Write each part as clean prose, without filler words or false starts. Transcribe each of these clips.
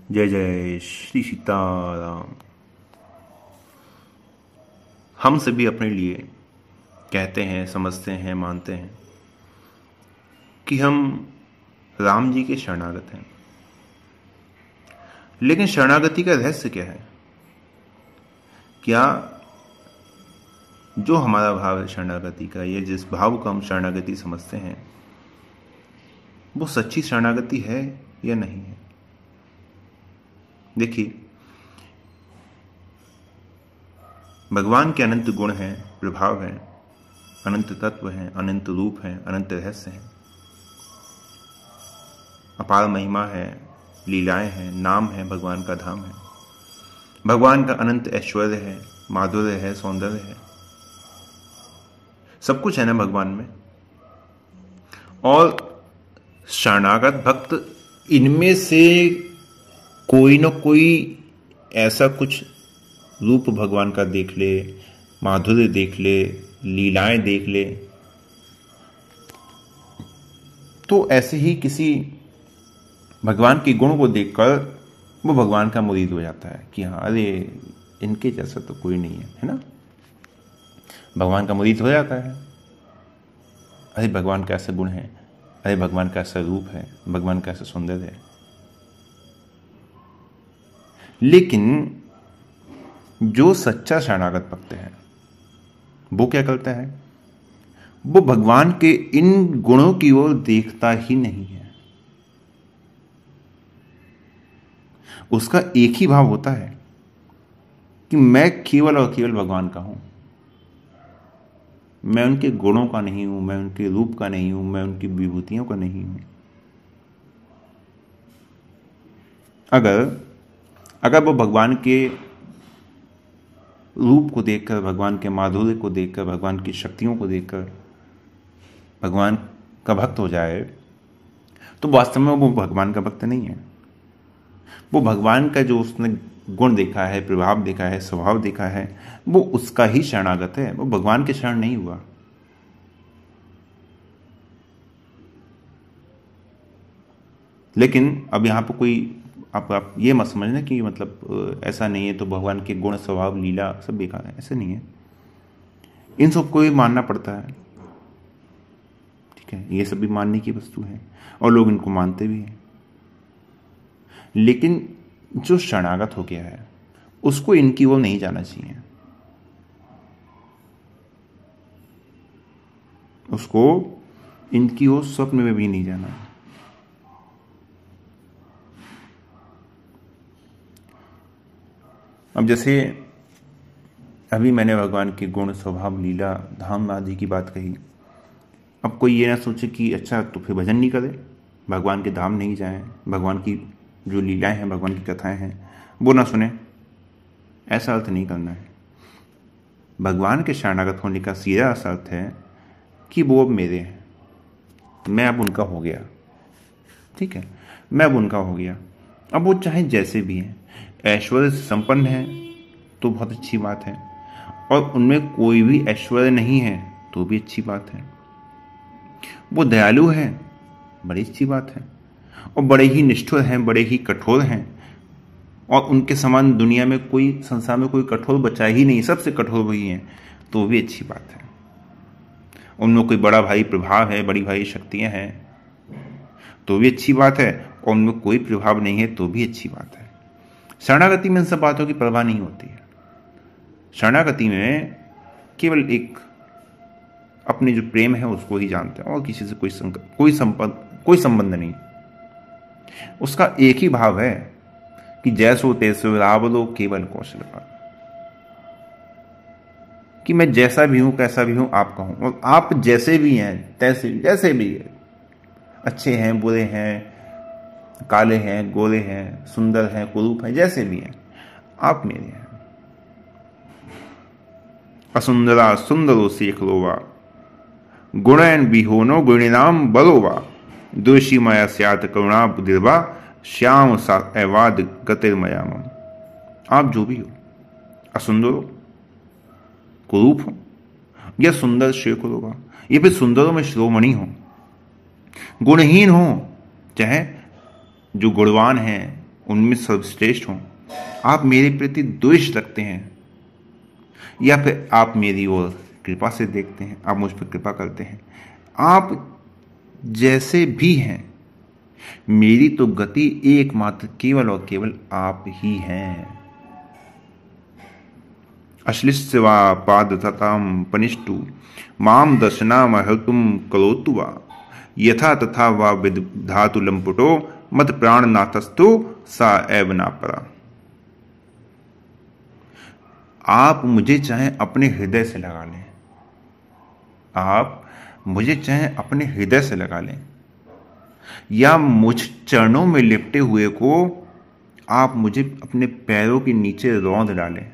जय जय श्री सीताराम। हम सभी अपने लिए कहते हैं, समझते हैं, मानते हैं कि हम राम जी के शरणागत हैं। लेकिन शरणागति का रहस्य क्या है? क्या जो हमारा भाव है शरणागति का, या जिस भाव को हम शरणागति समझते हैं, वो सच्ची शरणागति है या नहीं है? देखिए, भगवान के अनंत गुण हैं, प्रभाव हैं, अनंत तत्व हैं, अनंत रूप हैं, अनंत रहस्य हैं, अपार महिमा है, लीलाएं हैं, नाम है, भगवान का धाम है, भगवान का अनंत ऐश्वर्य है, माधुर्य है, सौंदर्य है, सब कुछ है ना भगवान में। और शरणागत भक्त इनमें से कोई न कोई ऐसा कुछ रूप भगवान का देख ले, माधुर्य देख ले, लीलाएं देख ले, तो ऐसे ही किसी भगवान के गुण को देखकर वो भगवान का मुरीद हो जाता है कि हाँ, अरे इनके जैसा तो कोई नहीं है ना। भगवान का मुरीद हो जाता है। अरे भगवान का ऐसा गुण है, अरे भगवान का ऐसा रूप है, भगवान का ऐसा सौंदर्य है। लेकिन जो सच्चा शरणागत भक्त है वो क्या करता है? वो भगवान के इन गुणों की ओर देखता ही नहीं है। उसका एक ही भाव होता है कि मैं केवल और केवल भगवान का हूं। मैं उनके गुणों का नहीं हूं, मैं उनके रूप का नहीं हूं, मैं उनकी विभूतियों का नहीं हूं। अगर वो भगवान के रूप को देखकर, भगवान के माधुर्य को देखकर, भगवान की शक्तियों को देखकर भगवान का भक्त हो जाए, तो वास्तव में वो भगवान का भक्त नहीं है। वो भगवान का जो उसने गुण देखा है, प्रभाव देखा है, स्वभाव देखा है, वो उसका ही शरणागत है। वो भगवान के शरण नहीं हुआ। लेकिन अब यहां पर कोई आप ये मत समझना कि मतलब ऐसा नहीं है तो भगवान के गुण, स्वभाव, लीला सब बेकार है। ऐसे नहीं है। इन सबको भी मानना पड़ता है, ठीक है। ये सब भी मानने की वस्तु है और लोग इनको मानते भी हैं। लेकिन जो शरणागत हो गया है उसको इनकी ओर नहीं जाना चाहिए। उसको इनकी ओर स्वप्न में भी नहीं जाना। अब जैसे अभी मैंने भगवान के गुण, स्वभाव, लीला, धाम आदि की बात कही। अब कोई ये ना सोचे कि अच्छा तो फिर भजन नहीं करे, भगवान के धाम नहीं जाए, भगवान की जो लीलाएं हैं, भगवान की कथाएं हैं वो ना सुने। ऐसा अर्थ नहीं करना है। भगवान के शरणागत होने का सीधा अर्थ है कि वो अब मेरे हैं, मैं अब उनका हो गया, ठीक है। मैं अब उनका हो गया। अब वो चाहे जैसे भी हैं, ऐश्वर्य से संपन्न है तो बहुत अच्छी बात है, और उनमें कोई भी ऐश्वर्य नहीं है तो भी अच्छी बात है। वो दयालु है, बड़ी अच्छी बात है, और बड़े ही निष्ठुर हैं, बड़े ही कठोर हैं, और उनके समान दुनिया में कोई, संसार में कोई कठोर बचा ही नहीं, सबसे कठोर वही हैं, तो भी अच्छी बात है। उनमें कोई बड़ा भारी प्रभाव है, बड़ी भारी शक्तियां हैं तो भी अच्छी बात है, और उनमें कोई प्रभाव नहीं है तो भी अच्छी बात है। शरणागति में इन सब बातों की परवाह नहीं होती है। शरणागति में केवल एक अपने जो प्रेम है उसको ही जानते हैं, और किसी से कोई संबंध नहीं। उसका एक ही भाव है कि जैसो तैसो रावलो केवल कौशल का, कि मैं जैसा भी हूं, कैसा भी हूं, आपका हूं, और आप जैसे भी हैं, जैसे भी है, अच्छे हैं, बुरे हैं, काले हैं, गोरे हैं, सुंदर हैं, कुरूप हैं, जैसे भी हैं, आप मेरे हैं। असुंदरा सुंदरो शेखलोवा, गुणैन विहोनो गुणिनाम बलोवा, दोषी माया स्यात करुणा बुद्धिर्वा, श्याम सा एवाद गतिर्मयामम। आप जो भी हो, असुंदर हो, कुरूप हो, या सुंदर शेखर होगा, या फिर सुंदरों में श्रोमणी हो, गुणहीन हो, चाहे जो गुणवान हैं, उनमें सर्वश्रेष्ठ हूं, आप मेरे प्रति द्वेष रखते हैं, या फिर आप मेरी ओर कृपा से देखते हैं, आप मुझ पर कृपा करते हैं। आप जैसे भी हैं, मेरी तो गति एकमात्र केवल और केवल आप ही हैं। अश्लिष्यवा पादतताम पनिष्टु माम दर्शनामहर्तुम करोतु वा यथा तथा वा विधातु लंपुटो मत प्राणनाथस्तु सा एव नापरा। आप मुझे चाहे अपने हृदय से लगा लें, आप मुझे चाहे अपने हृदय से लगा लें, या मुझ चरणों में लिपटे हुए को आप मुझे अपने पैरों के नीचे रौंद डालें,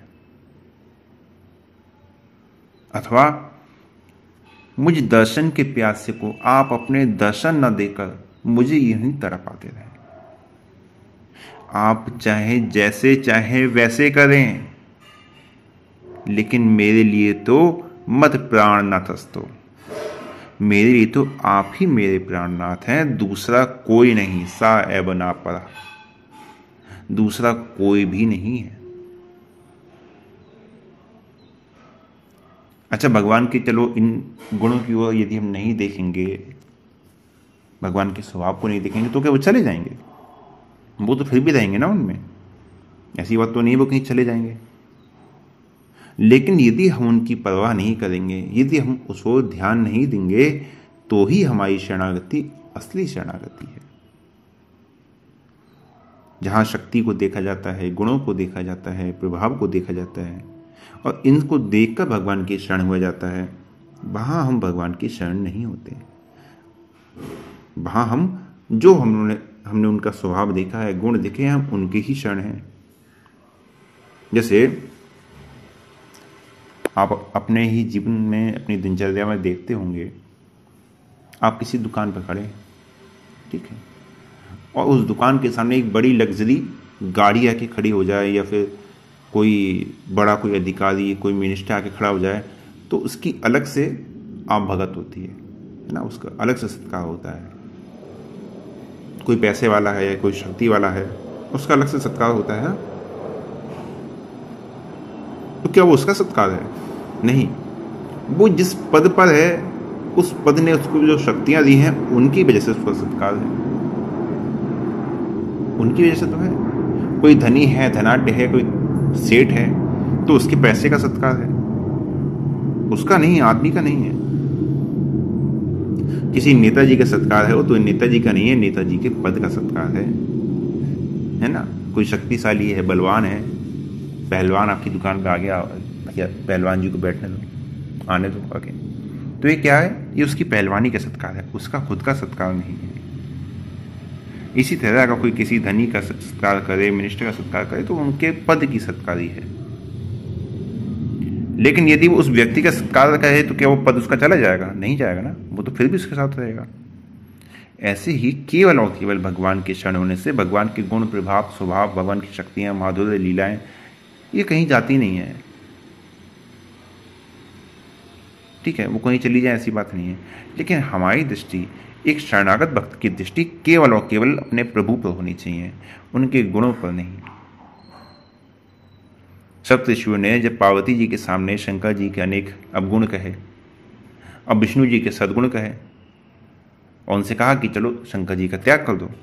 अथवा मुझ दर्शन के प्यासे को आप अपने दर्शन न देकर मुझे यहीं तरफ आते रहें। आप चाहे जैसे चाहे वैसे करें, लेकिन मेरे लिए तो मत प्राणनाथस्तो, मेरे लिए तो आप ही मेरे प्राणनाथ हैं, दूसरा कोई नहीं। सा एव नापरा, दूसरा कोई भी नहीं है। अच्छा, भगवान के चलो इन गुणों की ओर यदि हम नहीं देखेंगे, भगवान के स्वभाव को नहीं देखेंगे, तो क्या वो चले जाएंगे? वो तो फिर भी रहेंगे ना उनमें, ऐसी बात तो नहीं वो कहीं चले जाएंगे। लेकिन यदि हम उनकी परवाह नहीं करेंगे, यदि हम उस ओर ध्यान नहीं देंगे, तो ही हमारी शरणागति असली शरणागति है, जहां शक्ति को देखा जाता है, गुणों को देखा जाता है, प्रभाव को देखा जाता है, और इनको देखकर भगवान की शरण हुआ जाता है। वहां हम भगवान की शरण नहीं होते। वहां हम जो हमने उनका स्वभाव देखा है, गुण देखे हैं, हम उनके ही शरण हैं। जैसे आप अपने ही जीवन में, अपनी दिनचर्या में देखते होंगे, आप किसी दुकान पर खड़े हैं, ठीक है, और उस दुकान के सामने एक बड़ी लग्जरी गाड़ी आके खड़ी हो जाए, या फिर कोई बड़ा कोई अधिकारी, कोई मिनिस्टर आके खड़ा हो जाए, तो उसकी अलग से आप भगत होती है ना, उसका अलग से सत्कार होता है। कोई पैसे वाला है या कोई शक्ति वाला है, उसका अलग से सत्कार होता है ना। तो क्या वो उसका सत्कार है? नहीं, वो जिस पद पर है, उस पद ने उसको जो शक्तियां दी हैं, उनकी वजह से उसका सत्कार है, उनकी वजह से तो है। कोई धनी है, धनाढ्य है, कोई सेठ है, तो उसके पैसे का सत्कार है, उसका नहीं, आदमी का नहीं है। किसी नेताजी का सत्कार है, वो तो नेताजी का नहीं है, नेताजी के पद का सत्कार है ना। कोई शक्तिशाली है, बलवान है, पहलवान आपकी दुकान पे आ गया, भैया पहलवान जी को बैठने दो, आने दो आगे, तो ये क्या है? ये उसकी पहलवानी का सत्कार है, उसका खुद का सत्कार नहीं है। इसी तरह अगर कोई किसी धनी का सत्कार करे, मिनिस्टर का सत्कार करे, तो उनके पद की सत्कारी है। लेकिन यदि वो उस व्यक्ति का सत्कार करे, तो क्या वो पद उसका चला जाएगा? नहीं जाएगा ना, वो तो फिर भी उसके साथ रहेगा। ऐसे ही केवल और केवल भगवान के शरण होने से भगवान के गुण, प्रभाव, स्वभाव, भगवान की शक्तियां, माधुर्य, लीलाएं, ये कहीं जाती नहीं है, ठीक है, वो कहीं चली जाए ऐसी बात नहीं है। लेकिन हमारी दृष्टि, एक शरणागत भक्त की दृष्टि केवल और केवल अपने प्रभु पर होनी चाहिए, उनके गुणों पर नहीं। सप्तऋषियों ने जब पार्वती जी के सामने शंकर जी के अनेक अवगुण कहे, अब विष्णु जी के सद्गुण कहे, और उनसे कहा कि चलो शंकर जी का त्याग कर दो,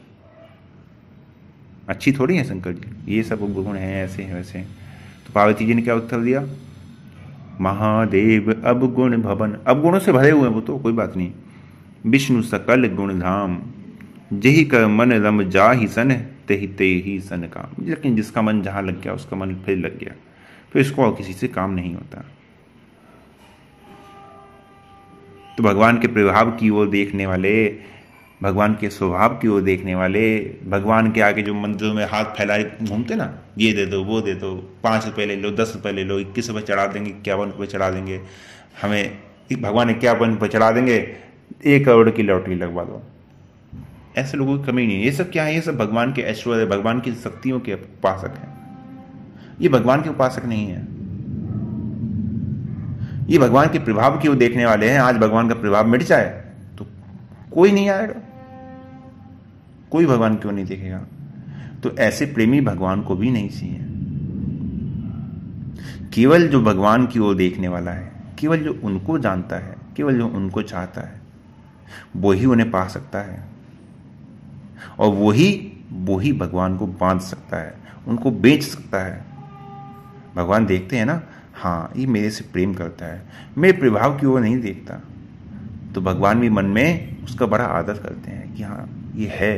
अच्छी थोड़ी है शंकर जी, ये सब गुण हैं, ऐसे हैं वैसे हैं। तो पार्वती जी ने क्या उत्तर दिया? महादेव अवगुण भवन, अवगुणों से भरे हुए हैं वो तो, कोई बात नहीं। विष्णु सकल गुण धाम, जही कर मन रम जा ही सन, ते ही सन काम। लेकिन जिसका मन जहां लग गया, उसका मन फिर लग गया, फिर इसको और किसी से काम नहीं होता। तो भगवान के प्रभाव की ओर देखने वाले, भगवान के स्वभाव की ओर देखने वाले, भगवान के आगे जो मंदिरों में हाथ फैलाए घूमते ना, ये दे दो, वो दे दो, 5 रुपये ले लो, 10 रुपये ले लो, 21 रुपये चढ़ा देंगे, 51 रुपये चढ़ा देंगे, हमें भगवान 51 रुपये चढ़ा देंगे, 1 करोड़ की लॉटरी लगवा दो। ऐसे लोगों की कमी नहीं है। ये सब क्या है? ये सब भगवान के ऐश्वर्य, भगवान की शक्तियों के उपासक हैं। ये भगवान के उपासक नहीं है, ये भगवान के प्रभाव की ओर देखने वाले हैं। आज भगवान का प्रभाव मिट जाए तो कोई नहीं आएगा, कोई भगवान क्यों नहीं देखेगा। तो ऐसे प्रेमी भगवान को भी नहीं चाहिए। केवल जो भगवान की ओर देखने वाला है, केवल जो उनको जानता है, केवल जो उनको चाहता है, वो ही उन्हें पा सकता है, और वो ही भगवान को बांध सकता है, उनको बेच सकता है। भगवान देखते हैं ना, हाँ ये मेरे से प्रेम करता है, मेरे प्रभाव की ओर नहीं देखता, तो भगवान भी मन में उसका बड़ा आदर करते हैं कि हाँ ये है।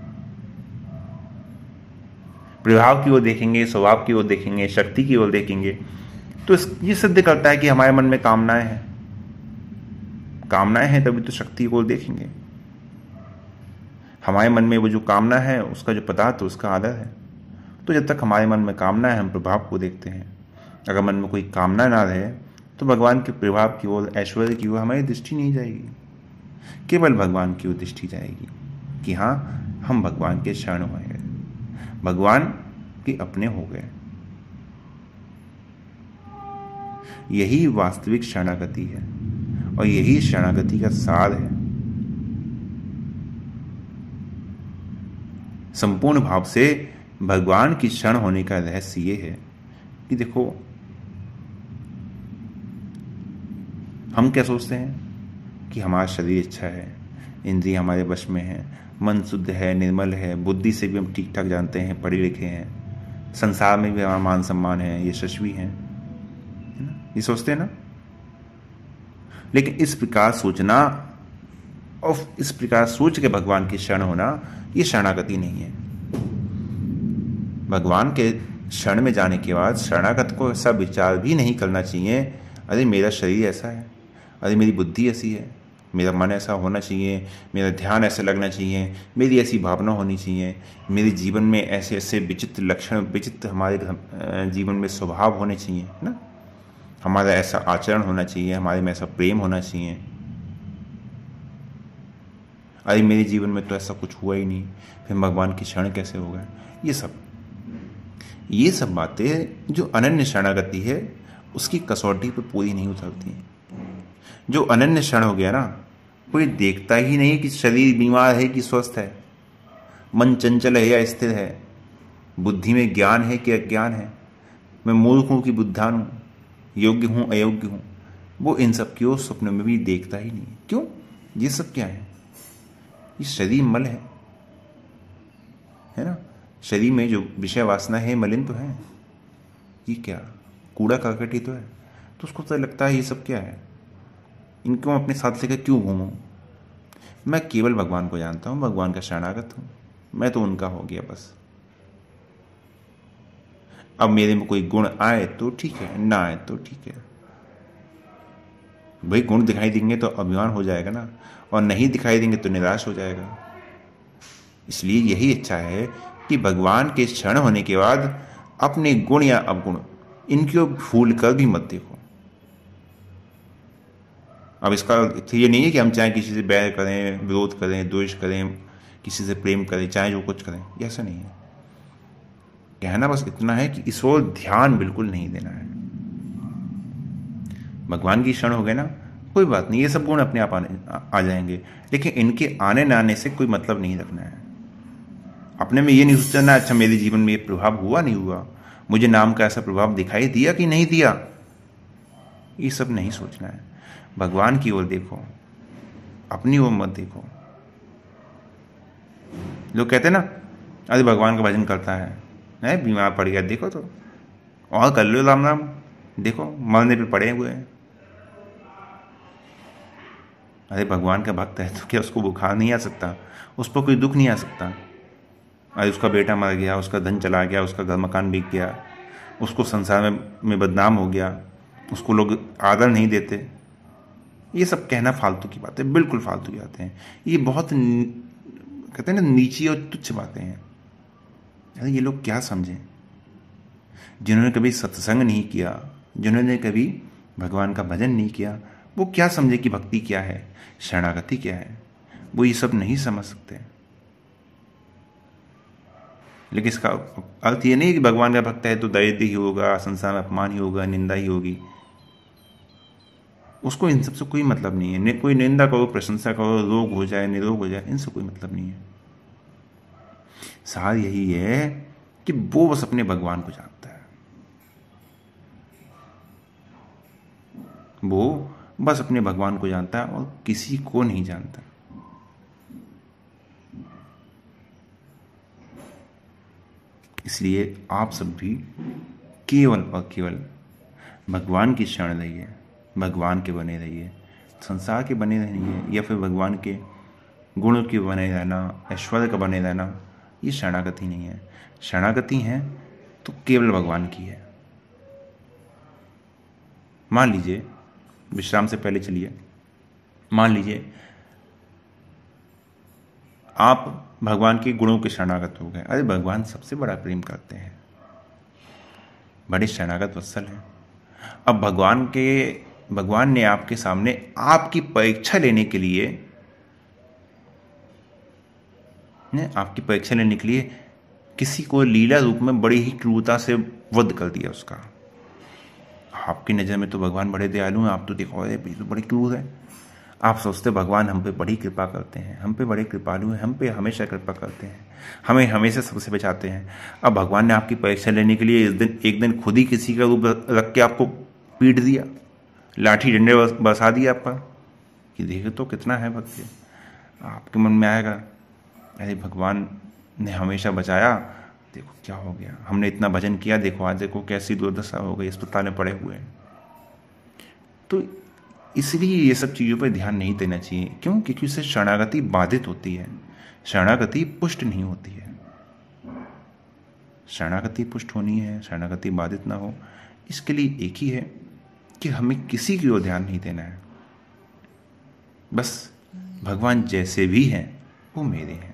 प्रभाव की ओर देखेंगे, स्वभाव की ओर देखेंगे, शक्ति की ओर देखेंगे, तो ये सिद्ध करता है कि हमारे मन में कामनाएं हैं। कामनाएं हैं तभी तो शक्ति की ओर देखेंगे। हमारे मन में वो जो कामना है, उसका जो पदार्थ, उसका आदर है। तो जब तक हमारे मन में कामना है, हम प्रभाव को देखते हैं। अगर मन में कोई कामना ना रहे तो भगवान के प्रभाव की ओर, ऐश्वर्य की ओर हमारी दृष्टि नहीं जाएगी, केवल भगवान की ओर दृष्टि जाएगी कि हाँ हम भगवान के शरण हो गए, भगवान के अपने हो गए। यही वास्तविक शरणागति है और यही शरणागति का सार है। संपूर्ण भाव से भगवान की शरण होने का रहस्य ये है कि देखो, हम क्या सोचते हैं कि हमारा शरीर अच्छा है, इंद्रिय हमारे वश में है, मन शुद्ध है, निर्मल है, बुद्धि से भी हम ठीक ठाक जानते हैं, पढ़े लिखे हैं, संसार में भी हमारा मान सम्मान है, यशस्वी हैं, है ना, ये सोचते हैं ना। लेकिन इस प्रकार सोचना और इस प्रकार सोच के भगवान की शरण होना, ये शरणागति नहीं है। भगवान के शरण में जाने के बाद शरणागत को ऐसा विचार भी नहीं करना चाहिए, अरे मेरा शरीर ऐसा है, अरे मेरी बुद्धि ऐसी है, मेरा मन ऐसा होना चाहिए, मेरा ध्यान ऐसे लगना चाहिए, मेरी ऐसी भावना होनी चाहिए, मेरे जीवन में ऐसे ऐसे विचित्र लक्षण, विचित्र हमारे जीवन में स्वभाव होने चाहिए, है ना, हमारा ऐसा आचरण होना चाहिए, हमारे में ऐसा प्रेम होना चाहिए। अरे मेरे जीवन में तो ऐसा कुछ हुआ ही नहीं, फिर भगवान की शरण कैसे होगा। ये सब बातें जो अनन्य शरणागति है उसकी कसौटी पर पूरी नहीं उतरती। जो अनन्य शरण हो गया ना, कोई देखता ही नहीं कि शरीर बीमार है कि स्वस्थ है, मन चंचल है या स्थिर है, बुद्धि में ज्ञान है कि अज्ञान है, मैं मूर्ख हूं कि बुद्धान हूं, योग्य हूं अयोग्य हूं, वो इन सब की ओर स्वप्न में भी देखता ही नहीं। क्यों? ये सब क्या है? ये शरीर मल है ना, शरीर में जो विषय वासना है मलिन तो है, ये क्या कूड़ा करकट ही तो है। तो उसको तो लगता है ये सब क्या है, इनको अपने साथ लेकर क्यों घूमूं। मैं केवल भगवान को जानता हूं, भगवान का शरणागत हूं, मैं तो उनका हो गया बस। अब मेरे में कोई गुण आए तो ठीक है, ना आए तो ठीक है। भाई गुण दिखाई देंगे तो अभिमान हो जाएगा ना, और नहीं दिखाई देंगे तो निराश हो जाएगा। इसलिए यही इच्छा है कि भगवान के शरण होने के बाद अपने गुण या अवगुण इनको भूल कर भी मत देखो। अब इसका ये नहीं है कि हम चाहे किसी से बैर करें, विरोध करें, द्वेष करें, किसी से प्रेम करें, चाहे जो कुछ करें, ये ऐसा नहीं है। कहना बस इतना है कि इस ओर ध्यान बिल्कुल नहीं देना है। भगवान की शरण हो गए ना, कोई बात नहीं, ये सब गुण अपने आप आ जाएंगे, लेकिन इनके आने न आने से कोई मतलब नहीं रखना है। अपने में ये नहीं सोचना अच्छा मेरे जीवन में ये प्रभाव हुआ नहीं हुआ, मुझे नाम का ऐसा प्रभाव दिखाई दिया कि नहीं दिया, ये सब नहीं सोचना है। भगवान की ओर देखो, अपनी ओर मत देखो। लोग कहते हैं ना, अरे भगवान का भजन करता है बीमार पड़ गया, देखो तो और कर लो राम राम, देखो मरने पे पड़े हुए हैं। अरे भगवान का भक्त है तो क्या उसको बुखार नहीं आ सकता, उस पर कोई दुख नहीं आ सकता। अरे उसका बेटा मर गया, उसका धन चला गया, उसका घर मकान बिक गया, उसको संसार में बदनाम हो गया, उसको लोग आदर नहीं देते, ये सब कहना फालतू की बातें, बिल्कुल फालतू की बातें हैं। ये बहुत कहते हैं ना नीची और तुच्छ बातें हैं। अरे ये लोग क्या समझें, जिन्होंने कभी सत्संग नहीं किया, जिन्होंने कभी भगवान का भजन नहीं किया, वो क्या समझे कि भक्ति क्या है, शरणागति क्या है। वो ये सब नहीं समझ सकते। लेकिन इसका अर्थ ये नहीं कि भगवान का भक्त है तो दरिद्र ही होगा, संसार में अपमान ही होगा, निंदा ही होगी। उसको इन सब से कोई मतलब नहीं है। कोई निंदा करो, प्रशंसा करो, रोग हो जाए, निरोग हो जाए, इनसे कोई मतलब नहीं है। सार यही है कि वो बस अपने भगवान को जानता है, वो बस अपने भगवान को जानता है और किसी को नहीं जानता। इसलिए आप सब भी केवल और केवल भगवान की शरण रहिए, भगवान के बने रहिए, संसार के बने रहिए या फिर भगवान के गुण के बने रहना, ऐश्वर्य का बने रहना, ये शरणागति नहीं है। शरणागति है तो केवल भगवान की है। मान लीजिए, विश्राम से पहले चलिए, मान लीजिए आप भगवान के गुणों के शरणागत हो गए। अरे भगवान सबसे बड़ा प्रेम करते हैं, बड़े शरणागत वत्सल हैं। अब भगवान ने आपके सामने आपकी परीक्षा लेने के लिए, किसी को लीला रूप में बड़ी ही क्रूरता से वध कर दिया उसका। आपकी नज़र में तो भगवान बड़े दयालु हैं, आप तो देखो ये तो बड़ी क्रूर है। आप सोचते भगवान हम पे बड़ी कृपा करते हैं, हम पे बड़े कृपालु हैं, हम पे हमेशा कृपा करते हैं, हमें हमेशा सबसे बचाते हैं। अब भगवान ने आपकी परीक्षा लेने के लिए एक दिन खुद ही किसी का रूप रख के आपको पीट दिया, लाठी डंडे बरसा दिया आप पर कि देखो तो कितना है भक्ति। आपके मन में आएगा अरे भगवान ने हमेशा बचाया, देखो क्या हो गया, हमने इतना भजन किया, देखो आज देखो कैसी दुर्दशा हो गई, अस्पताल में पड़े हुए हैं। तो इसलिए ये सब चीज़ों पर ध्यान नहीं देना चाहिए। क्यों? क्योंकि उससे शरणागति बाधित होती है, शरणागति पुष्ट नहीं होती है। शरणागति पुष्ट होनी है, शरणागति बाधित ना हो, इसके लिए एक ही है कि हमें किसी की ओर ध्यान नहीं देना है। बस भगवान जैसे भी हैं वो मेरे हैं।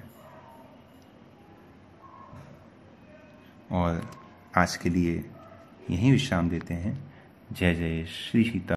और आज के लिए यहीं विश्राम देते हैं। जय जय श्री सीता।